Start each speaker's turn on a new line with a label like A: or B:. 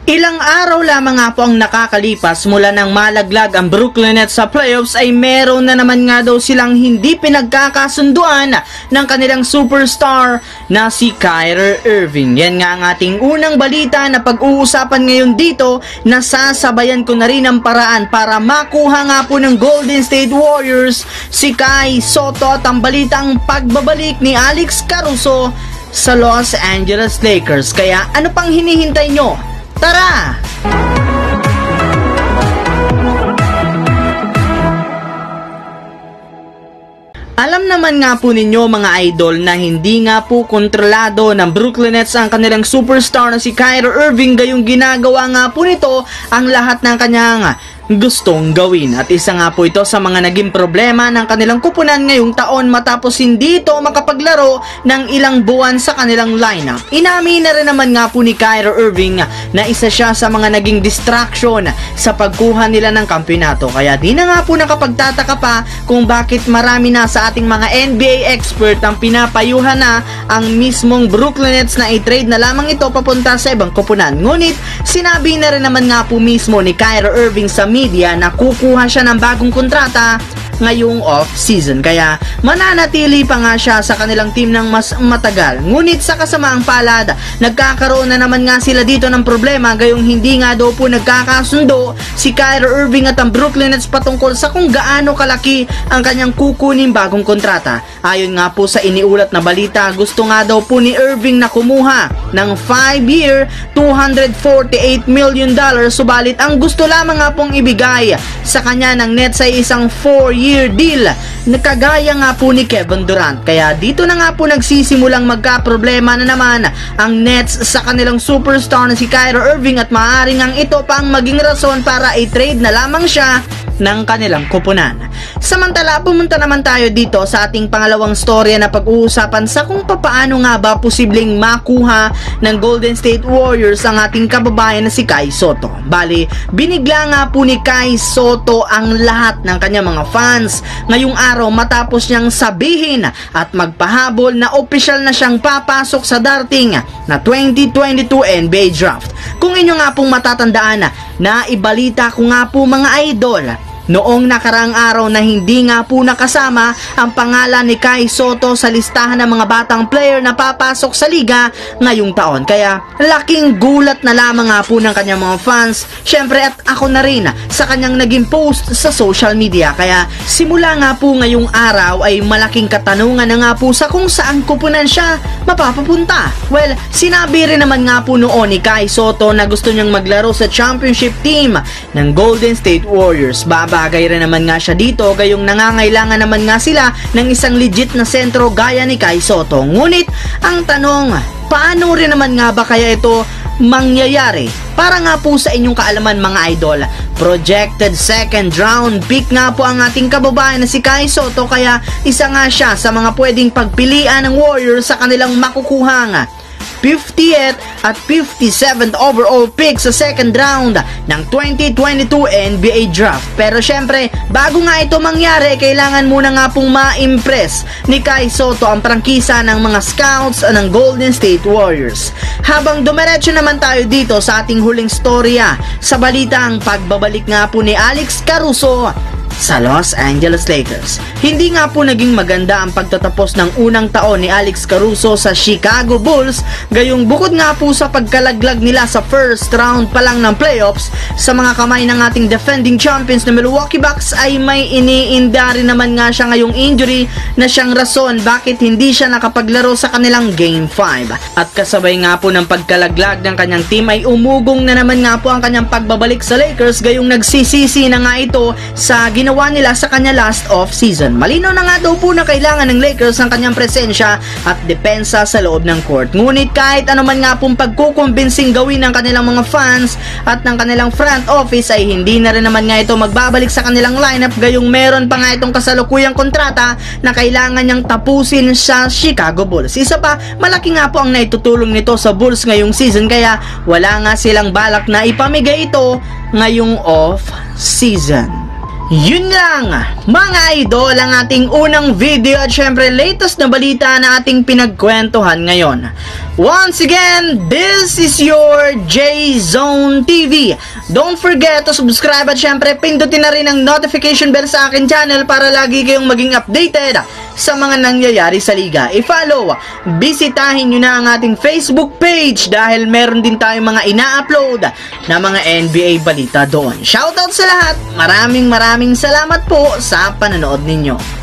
A: Ilang araw lamang nga po ang nakakalipas mula nang malaglag ang Brooklyn Nets sa playoffs ay meron na naman nga daw silang hindi pinagkakasunduan ng kanilang superstar na si Kyrie Irving. Yan nga ang ating unang balita na pag-uusapan ngayon dito, na sasabayan ko na rin ang paraan para makuha nga po ng Golden State Warriors si Kai Sotto at ang balitang pagbabalik ni Alex Caruso sa Los Angeles Lakers. Kaya ano pang hinihintay nyo? Tara! Alam naman nga po ninyo mga idol na hindi nga po kontrolado ng Brooklyn Nets ang kanilang superstar na si Kyrie Irving, gayong ginagawa nga po nito ang lahat ng kanyang gustong gawin. At isa nga po ito sa mga naging problema ng kanilang kupunan ngayong taon matapos hindi ito makapaglaro ng ilang buwan sa kanilang lineup. Inamin na rin naman nga po ni Kyrie Irving na isa siya sa mga naging distraction sa pagkuha nila ng kampeonato. Kaya di na nga po nakapagtataka pa kung bakit marami na sa ating mga NBA expert ang pinapayuhan na ang mismong Brooklyn Nets na i-trade na lamang ito papunta sa ibang kupunan. Ngunit sinabi na rin naman nga po mismo ni Kyrie Irving sa media na kukuha siya ng bagong kontrata ngayong off-season. Kaya mananatili pa nga siya sa kanilang team ng mas matagal. Ngunit sa kasamaang palad, nagkakaroon na naman nga sila dito ng problema, gayong hindi nga daw po nagkakasundo si Kyrie Irving at ang Brooklyn Nets patungkol sa kung gaano kalaki ang kanyang kukunin bagong kontrata. Ayon nga po sa iniulat na balita, gusto nga daw po ni Irving na kumuha ng 5-year, $248 million, subalit ang gusto lamang nga pong ibigay sa kanya ng Nets ay isang 4-year deal na kagaya nga po ni Kevin Durant. Kaya dito na nga po nagsisimulang magka-problema na naman ang Nets sa kanilang superstar na si Kyrie Irving, at maaaring ang ito pang maging rason para i-trade na lamang siya ng kanilang kupunan. Samantala, pumunta naman tayo dito sa ating pangalawang storya na pag-uusapan sa kung papaano nga ba posibleng makuha ng Golden State Warriors ang ating kababayan na si Kai Sotto. Bali, binigla nga po ni Kai Sotto ang lahat ng kanyang mga fans ngayong araw matapos niyang sabihin at magpahabol na opisyal na siyang papasok sa darating na 2022 NBA Draft. Kung inyo nga pong matatandaan na ibalita ko nga po mga idol, noong nakaraang araw na hindi nga po nakasama ang pangalan ni Kai Sotto sa listahan ng mga batang player na papasok sa liga ngayong taon. Kaya laking gulat na lamang nga po ng kanyang mga fans, syempre, at ako na rin sa kanyang naging post sa social media. Kaya simula nga po ngayong araw ay malaking katanungan na nga po sa kung saan kupunan siya mapapapunta. Well, sinabi rin naman nga po noon ni Kai Sotto na gusto niyang maglaro sa championship team ng Golden State Warriors. Bagay rin naman nga siya dito, gayong nangangailangan naman nga sila ng isang legit na sentro gaya ni Kai Sotto. Ngunit ang tanong, paano rin naman nga ba kaya ito mangyayari? Para nga po sa inyong kaalaman mga idol, projected second round pick nga po ang ating kababayan na si Kai Sotto, kaya isa nga siya sa mga pwedeng pagpilian ng Warriors sa kanilang makukuhang 50th at 57th overall pick sa second round ng 2022 NBA Draft. Pero syempre, bago nga ito mangyari, kailangan muna nga pong ma-impress ni Kai Sotto ang prangkisa ng mga scouts ng Golden State Warriors. Habang dumiretso naman tayo dito sa ating huling storya, sa balitang pagbabalik nga po ni Alex Caruso sa Los Angeles Lakers. Hindi nga po naging maganda ang pagtatapos ng unang taon ni Alex Caruso sa Chicago Bulls, gayong bukod nga po sa pagkalaglag nila sa first round pa lang ng playoffs sa mga kamay ng ating defending champions na Milwaukee Bucks, ay may iniinda rin naman nga siya ngayong injury na siyang rason bakit hindi siya nakapaglaro sa kanilang Game 5. At kasabay nga po ng pagkalaglag ng kanyang team ay umugong na naman nga po ang kanyang pagbabalik sa Lakers, gayong nagsisisi na nga ito sa ginawa nila sa kanya last off-season. Malinaw na nga daw po na kailangan ng Lakers ang kanyang presensya at depensa sa loob ng court. Ngunit kahit anuman nga pong pagkukumbinsing gawin ng kanilang mga fans at ng kanilang front office, ay hindi na rin naman nga ito magbabalik sa kanilang lineup, gayong meron pa nga itong kasalukuyang kontrata na kailangan niyang tapusin sa Chicago Bulls. Isa pa, malaki nga po ang naitutulong nito sa Bulls ngayong season, kaya wala nga silang balak na ipamigay ito ngayong off-season. Yun lang, mga idol, ang ating unang video at syempre latest na balita na ating pinagkwentuhan ngayon. Once again, this is your J-Zone TV. Don't forget to subscribe at syempre pindutin na rin ang notification bell sa akin channel para lagi kayong maging updated sa mga nangyayari sa liga. I-follow, bisitahin nyo na ang ating Facebook page dahil meron din tayong mga ina-upload na mga NBA balita doon. Shoutout sa lahat, maraming salamat po sa panonood ninyo.